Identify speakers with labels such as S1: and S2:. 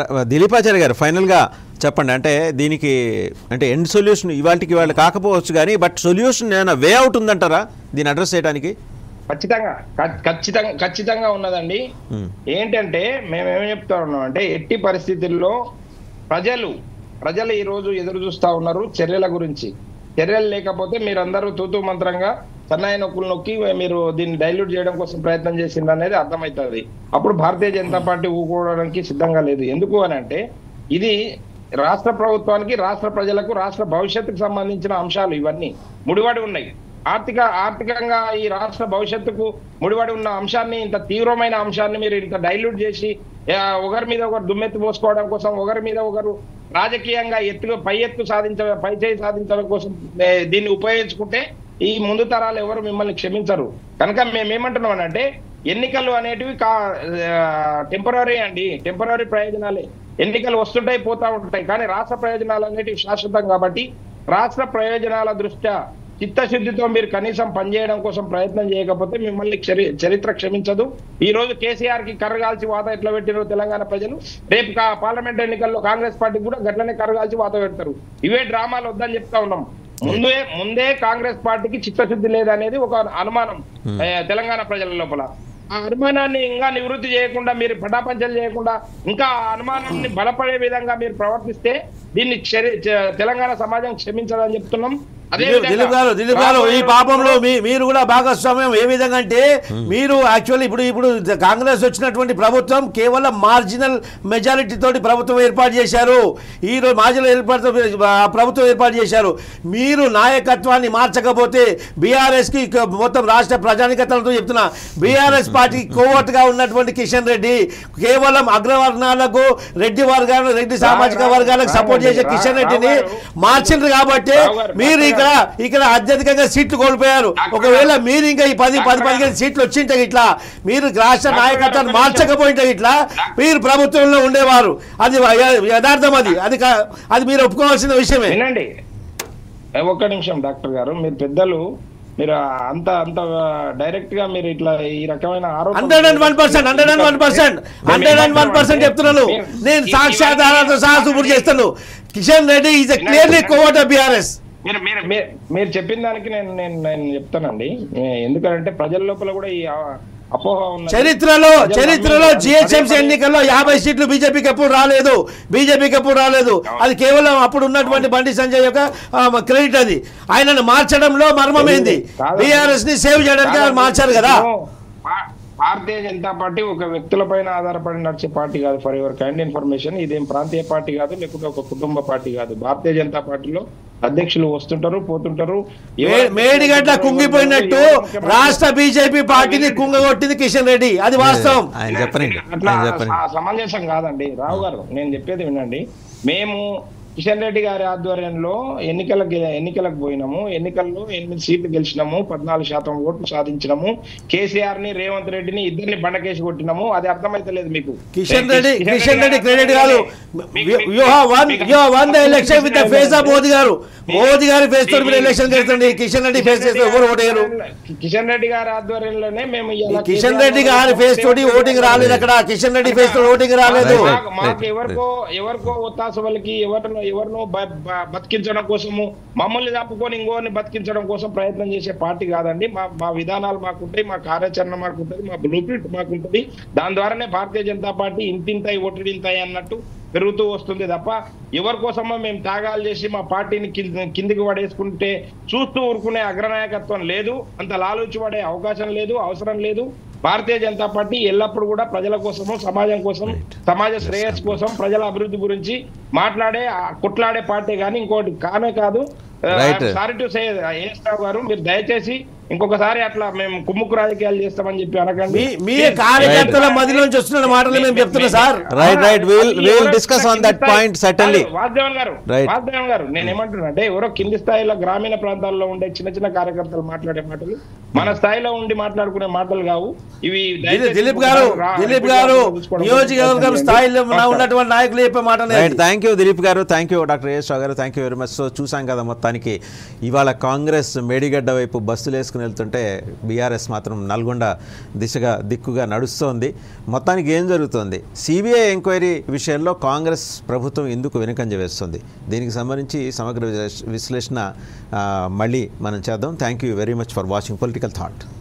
S1: దిలీపాచార్య గారు ఫైనల్గా చెప్పండి, అంటే దీనికి అంటే ఎండ్ సొల్యూషన్ ఇవాళకి వాళ్ళు కాకపోవచ్చు కానీ బట్ సొల్యూషన్ ఏమైనా వే అవుట్ ఉందంటారా దీన్ని అడ్రస్ చేయడానికి?
S2: ఖచ్చితంగా ఉన్నదండి. ఏంటంటే మేమేమి చెప్తా ఉన్నాం అంటే ఎట్టి పరిస్థితుల్లో ప్రజలు ఈ రోజు ఎదురు చూస్తా ఉన్నారు చర్యల గురించి. చర్యలు లేకపోతే మీరందరూ తూతూ మంత్రంగా సన్నాయి నొక్కులు నొక్కి మీరు దీన్ని డైల్యూట్ చేయడం కోసం ప్రయత్నం చేసింది అనేది అర్థమవుతుంది. అప్పుడు భారతీయ జనతా పార్టీ ఊకోవడానికి సిద్ధంగా లేదు. ఎందుకు అని అంటే ఇది రాష్ట్ర ప్రభుత్వానికి, రాష్ట్ర ప్రజలకు, రాష్ట్ర భవిష్యత్తుకు సంబంధించిన అంశాలు ఇవన్నీ ముడిపడి ఉన్నాయి. ఆర్థికంగా ఈ రాష్ట్ర భవిష్యత్తుకు ముడిపడి ఉన్న అంశాన్ని, ఇంత తీవ్రమైన అంశాన్ని మీరు ఇంత డైల్యూట్ చేసి ఒకరి మీద ఒకరు దుమ్మెత్తు పోసుకోవడం కోసం, ఒకరి మీద ఒకరు రాజకీయంగా పై చేయి సాధించడం కోసం దీన్ని ఉపయోగించుకుంటే ఈ ముందు తరాలు ఎవరు మిమ్మల్ని క్షమించరు. కనుక మేమేమంటున్నాం అంటే ఎన్నికలు అనేటివి టెంపరీ అండి, టెంపరీ ప్రయోజనాలే. ఎన్నికలు వస్తుంటాయి పోతా ఉంటాయి, కానీ రాష్ట్ర ప్రయోజనాలు అనేటివి శాశ్వతం. కాబట్టి రాష్ట్ర ప్రయోజనాల దృష్ట్యా చిత్తశుద్ధితో మీరు కనీసం పనిచేయడం కోసం ప్రయత్నం చేయకపోతే మిమ్మల్ని చరిత్ర క్షమించదు. ఈ రోజు కేసీఆర్ కి కర్రగాల్చి వాత ఎట్లా పెట్టినారో తెలంగాణ ప్రజలు, రేపు పార్లమెంట్ ఎన్నికల్లో కాంగ్రెస్ పార్టీకి కూడా గట్లనే కర్రగాల్చి వాత పెడతారు. ఇవే డ్రామాలు వద్దని చెప్తా ఉన్నాం. ముందే కాంగ్రెస్ పార్టీకి చిత్తశుద్ధి లేదనేది ఒక అనుమానం తెలంగాణ ప్రజల లోపల. ఆ అనుమానాన్ని ఇంకా నివృత్తి చేయకుండా, మీరు పటాపంచలు చేయకుండా ఇంకా అనుమానాన్ని బలపడే విధంగా మీరు ప్రవర్తిస్తే దీన్ని తెలంగాణ సమాజం క్షమించదని చెప్తున్నాం.
S3: దిలీప్ గారు ఈ పాపంలో మీరు కూడా భాగస్వామ్యం ఏ విధంగా అంటే మీరు యాక్చువల్లీ ఇప్పుడు కాంగ్రెస్ వచ్చినటువంటి ప్రభుత్వం కేవలం మార్జినల్ మెజారిటీ తోటి ప్రభుత్వం ఏర్పాటు చేశారు. ఈరోజు మార్జినల్ ప్రభుత్వం ఏర్పాటు చేశారు. మీరు నాయకత్వాన్ని మార్చకపోతే బీఆర్ఎస్కి మొత్తం రాష్ట్ర ప్రజానికతలతో చెప్తున్నా, బీఆర్ఎస్ పార్టీ కోవట్గా ఉన్నటువంటి కిషన్ రెడ్డి కేవలం అగ్రవర్ణాలకు, రెడ్డి సామాజిక వర్గాలకు సపోర్ట్ చేసే కిషన్ రెడ్డిని మార్చిండ్రు. కాబట్టి మీరు ఇక్కడ అత్యధికంగా సీట్లు కోల్పోయారు. ఒకవేళ మీరు ఇంకా ఈ 10-15 సీట్లు వచ్చింటే ఇట్లా మీరు రాష్ట్ర నాయకత్వాన్ని మార్చకపోయింటే ఇట్లా మీరు ప్రభుత్వంలో ఉండేవారు. అది యథార్థం. అది మీరు ఒప్పుకోవాల్సిన విషయమే.
S2: వినండి ఒక్క నిమిషం డాక్టర్ గారు, మీరు పెద్దలు, మీరు అంత డైరెక్ట్ గా మీరు ఇట్లా ఈ రకమైన
S3: 101% చెప్తున్నాను. నేను సాక్ష్యాధారాలతో సహా చూపుడు చేస్తాను. Kishan Reddy is a clearly covert of BRS.
S2: మీరు చెప్పిన దానికి నేను చెప్తానండి. ఎందుకంటే ప్రజల లోపల కూడా ఈ అపోహ ఉన్న
S3: చరిత్రలో జిహెచ్ఎంసీ ఎన్నికల్లో 50 సీట్లు బీజేపీకి ఎప్పుడు రాలేదు. అది కేవలం అప్పుడు ఉన్నటువంటి బండి సంజయ్ యొక్క క్రెడిట్. అది ఆయనను మార్చడంలో మర్మమైంది. బీఆర్ఎస్ ని సేవ్ చేయడానికి మార్చారు కదా.
S2: భారతీయ జనతా పార్టీ ఒక వ్యక్తుల పైన ఆధారపడి నడిచే పార్టీ కాదు. ఫర్ యువర్ కైండ్ ఇన్ఫర్మేషన్, ఇదేం ప్రాంతీయ పార్టీ కాదు, లేకుంటే ఒక కుటుంబ పార్టీ కాదు. భారతీయ జనతా పార్టీలో అధ్యక్షులు వస్తుంటారు, పోతుంటారు.
S3: మేడిగడ్డ కుంగిపోయినట్టు రాష్ట్ర బీజేపీ పార్టీని కుంగగొట్టింది కిషన్ రెడ్డి. అది వాస్తవం.
S2: అట్లా సమంజసం కాదండి. రావు గారు, నేను చెప్పేది వినండి. మేము కిషన్ రెడ్డి గారి ఆధ్వర్యంలో ఎన్నికలకు పోయినాము. ఎన్నికల్లో 8 సీట్లు గెలిచినాము, 14% ఓట్లు సాధించినాము. కేసీఆర్ ని, రేవంత్ రెడ్డిని ఇద్దరిని బండకేసి కొట్టినాము. అది అర్థమైతలేదు మీకు.
S3: కిషన్ రెడ్డి క్రెడిట్ కాదు. మోదీ గారి ఫేస్ తోటి మీరు ఎలక్షన్ గెలుస్తుంది. కిషన్ రెడ్డి ఫేస్ చేస్తే ఎవరు ఓటేయరు.
S2: కిషన్ రెడ్డి గారి ఆధ్వర్యంలోనే మేము
S3: కిషన్ రెడ్డి గారి ఫేస్ తోటి ఓటింగ్ రాలేదు. అక్కడ కిషన్ రెడ్డి ఫేస్ తోటి ఓటింగ్ రాలేదు.
S2: మాకు ఎవరికో ఒత్తాసు వాళ్ళకి ఎవరినో బతికించడం కోసము, మమ్మల్ని తప్పుకొని ఇంకోని బతికించడం కోసం ప్రయత్నం చేసే పార్టీ కాదండి. మా విధానాలు మాకుంటాయి, మా కార్యాచరణ మాకుంటుంది, మా బ్లూ ప్రింట్ మాకుంటుంది. దాని ద్వారానే భారతీయ జనతా పార్టీ ఇంతింతాయి ఒట్టిడింతాయి అన్నట్టు పెరుగుతూ వస్తుంది తప్ప ఎవరి కోసమో మేము త్యాగాలు చేసి మా పార్టీని కిందికి పడేసుకుంటే చూస్తూ ఊరుకునే అగ్రనాయకత్వం లేదు. అంత లాలూచి పడే అవకాశం లేదు, అవసరం లేదు. భారతీయ జనతా పార్టీ ఎల్లప్పుడు కూడా ప్రజల కోసము, సమాజం కోసం, సమాజ శ్రేయస్సు కోసం, ప్రజల అభివృద్ధి గురించి కొట్లాడే పార్టీ కానీ ఇంకోటి కానే కాదు. సారీ టు సే రావు గారు, మీరు దయచేసి ఇంకొకసారి అట్లా మేము కుమ్ముకు రాజకీయాలు చేస్తామని చెప్పి అనకండి.
S3: మీ కార్యకర్తల మధ్యలోంచి వస్తున్న మాటలు మేము చెప్తున్నాం సార్.
S2: వాసుదేవన్ గారు నేను ఏమంటున్నా అంటే ఎవరో కింది స్థాయిలో గ్రామీణ ప్రాంతాల్లో ఉండే చిన్న కార్యకర్తలు మాట్లాడే మాటలు మన స్థాయిలో ఉండి మాట్లాడుకునే మాటలు కావు ఇవి.
S3: దిలీప్ గారు నియోజకవర్గం స్థాయిలో ఉన్నటువంటి నాయకులు చెప్పే మాటలు.
S1: థ్యాంక్ యూ దిలీప్ గారు, thank you doctor A S Rao గారు, thank you very much. So చూసాం కదా మొత్తానికి ఇవాళ కాంగ్రెస్ మేడిగడ్డ వైపు బస్సులు వేసుకుని తీసుకుని వెళ్తుంటే బీఆర్ఎస్ మాత్రం నల్గొండ దిక్కుగా నడుస్తోంది. మొత్తానికి ఏం జరుగుతోంది? సిబిఐ ఎంక్వైరీ విషయంలో కాంగ్రెస్ ప్రభుత్వం ఎందుకు వెనుకంజ వేస్తుంది? దీనికి సంబంధించి సమగ్ర విశ్లేషణ మళ్ళీ మనం చేద్దాం. Thank you very much for watching political thought.